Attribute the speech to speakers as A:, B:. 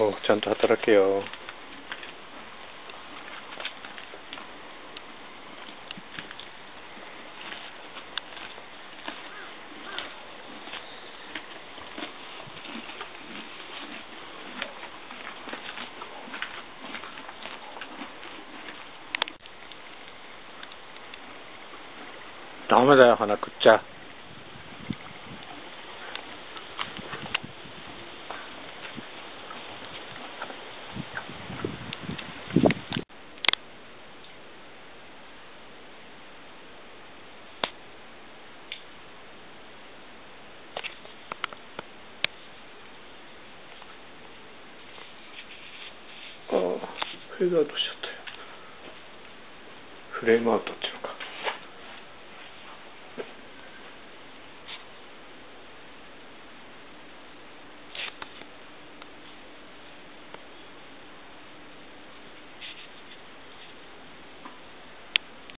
A: ちゃんと働けよ。ダメだよ、鼻食っちゃ。フェードアウトしちゃったよ。フレームアウトっちゃう。